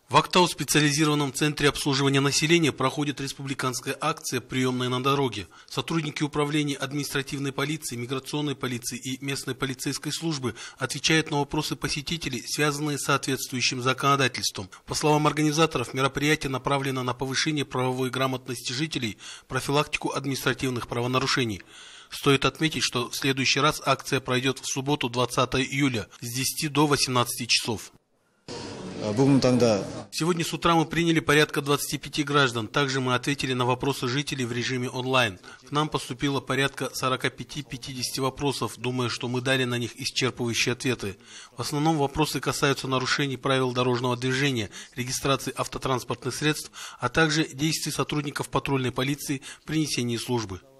В Актау, специализированном центре обслуживания населения, проходит республиканская акция «Приемная на дороге». Сотрудники управления административной полиции, миграционной полиции и местной полицейской службы отвечают на вопросы посетителей, связанные с соответствующим законодательством. По словам организаторов, мероприятие направлено на повышение правовой грамотности жителей, профилактику административных правонарушений. Стоит отметить, что в следующий раз акция пройдет в субботу 20 июля с 10 до 18 часов. Сегодня с утра мы приняли порядка 25 граждан. Также мы ответили на вопросы жителей в режиме онлайн. К нам поступило порядка 45-50 вопросов. Думаю, что мы дали на них исчерпывающие ответы. В основном вопросы касаются нарушений правил дорожного движения, регистрации автотранспортных средств, а также действий сотрудников патрульной полиции при несении службы.